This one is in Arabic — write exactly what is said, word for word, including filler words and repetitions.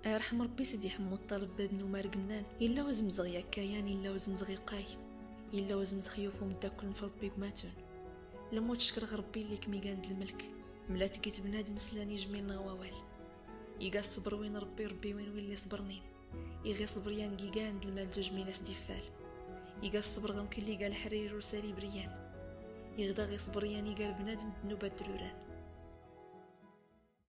رحم ربي سيدي حمود طالب باب نمار قنان الا وزمزغ يا كيان الا وزمزغ يقاي الا وزمزغ يوفو مداكل نفربي قماتون لما تشكر ربي اللي كمي قاند الملك ملات كيت بنادم سلاني جميل نغواوال يقا الصبر وين ربي ربي وين وين اللي صبرنين يغي صبريان كي قاند المال جوج ميناس ديفال يقا الصبر غمك اللي قال حرير وسالي بريان يغدا غي صبريان يقال بنادم دنوبة دروران